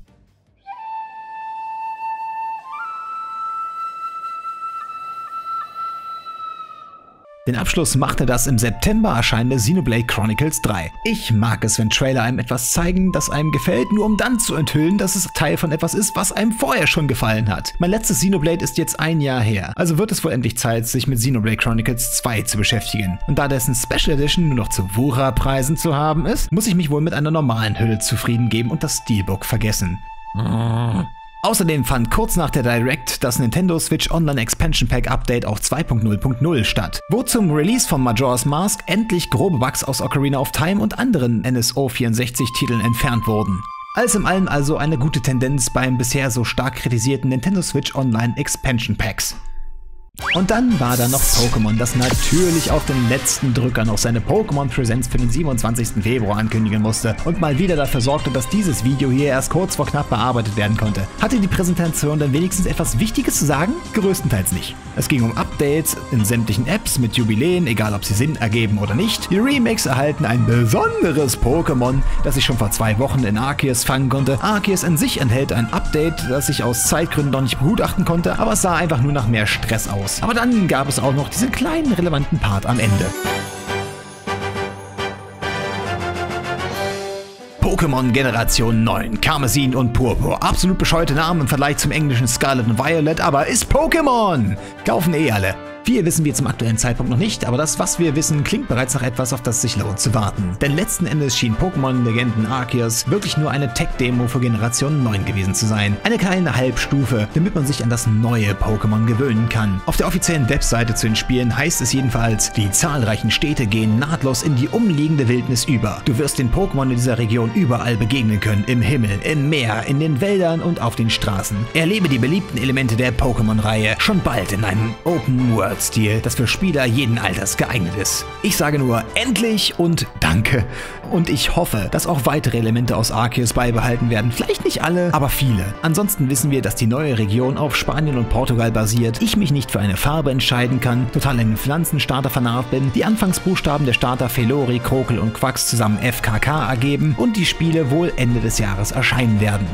Den Abschluss machte das im September erscheinende Xenoblade Chronicles 3. Ich mag es, wenn Trailer einem etwas zeigen, das einem gefällt, nur um dann zu enthüllen, dass es Teil von etwas ist, was einem vorher schon gefallen hat. Mein letztes Xenoblade ist jetzt 1 Jahr her, also wird es wohl endlich Zeit, sich mit Xenoblade Chronicles 2 zu beschäftigen. Und da dessen Special Edition nur noch zu Wucherpreisen zu haben ist, muss ich mich wohl mit einer normalen Hülle zufrieden geben und das Steelbook vergessen. Außerdem fand kurz nach der Direct das Nintendo Switch Online Expansion Pack Update auf 2.0.0 statt, wo zum Release von Majora's Mask endlich grobe Bugs aus Ocarina of Time und anderen NSO64-Titeln entfernt wurden. Alles in allem also eine gute Tendenz beim bisher so stark kritisierten Nintendo Switch Online Expansion Packs. Und dann war da noch Pokémon, das natürlich auf den letzten Drücker noch seine Pokémon-Präsenz für den 27. Februar ankündigen musste und mal wieder dafür sorgte, dass dieses Video hier erst kurz vor knapp bearbeitet werden konnte. Hatte die Präsentation dann wenigstens etwas Wichtiges zu sagen? Größtenteils nicht. Es ging um Updates in sämtlichen Apps mit Jubiläen, egal ob sie Sinn ergeben oder nicht. Die Remakes erhalten ein besonderes Pokémon, das ich schon vor 2 Wochen in Arceus fangen konnte. Arceus an sich enthält ein Update, das ich aus Zeitgründen noch nicht begutachten konnte, aber es sah einfach nur nach mehr Stress aus. Aber dann gab es auch noch diesen kleinen relevanten Part am Ende. Pokémon Generation 9, Karmesin und Purpur. Absolut bescheuerte Namen im Vergleich zum englischen Scarlet und Violet, aber ist Pokémon! Kaufen eh alle. Viel wissen wir zum aktuellen Zeitpunkt noch nicht, aber das, was wir wissen, klingt bereits nach etwas, auf das sich lohnt zu warten. Denn letzten Endes schien Pokémon Legenden Arceus wirklich nur eine Tech-Demo für Generation 9 gewesen zu sein. Eine kleine Halbstufe, damit man sich an das neue Pokémon gewöhnen kann. Auf der offiziellen Webseite zu den Spielen heißt es jedenfalls, die zahlreichen Städte gehen nahtlos in die umliegende Wildnis über. Du wirst den Pokémon in dieser Region überall begegnen können, im Himmel, im Meer, in den Wäldern und auf den Straßen. Erlebe die beliebten Elemente der Pokémon-Reihe schon bald in einem Open-World Stil, das für Spieler jeden Alters geeignet ist. Ich sage nur endlich und danke. Und ich hoffe, dass auch weitere Elemente aus Arceus beibehalten werden. Vielleicht nicht alle, aber viele. Ansonsten wissen wir, dass die neue Region auf Spanien und Portugal basiert, ich mich nicht für eine Farbe entscheiden kann, total in den Pflanzenstarter vernarrt bin, die Anfangsbuchstaben der Starter Felori, Krokel und Quax zusammen FKK ergeben und die Spiele wohl Ende des Jahres erscheinen werden.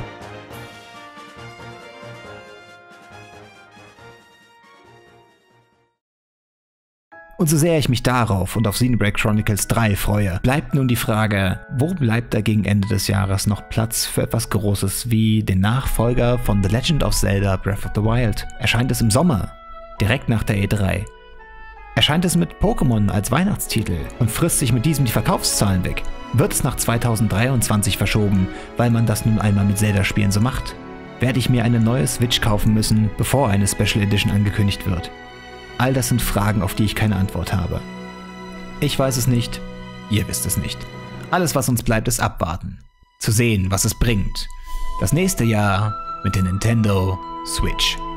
Und so sehr ich mich darauf und auf Xenoblade Chronicles 3 freue, bleibt nun die Frage, wo bleibt da gegen Ende des Jahres noch Platz für etwas Großes wie den Nachfolger von The Legend of Zelda Breath of the Wild? Erscheint es im Sommer, direkt nach der E3? Erscheint es mit Pokémon als Weihnachtstitel und frisst sich mit diesem die Verkaufszahlen weg? Wird es nach 2023 verschoben, weil man das nun einmal mit Zelda-Spielen so macht? Werde ich mir eine neue Switch kaufen müssen, bevor eine Special Edition angekündigt wird? All das sind Fragen, auf die ich keine Antwort habe. Ich weiß es nicht, ihr wisst es nicht. Alles, was uns bleibt, ist abwarten. Zu sehen, was es bringt. Das nächste Jahr mit der Nintendo Switch.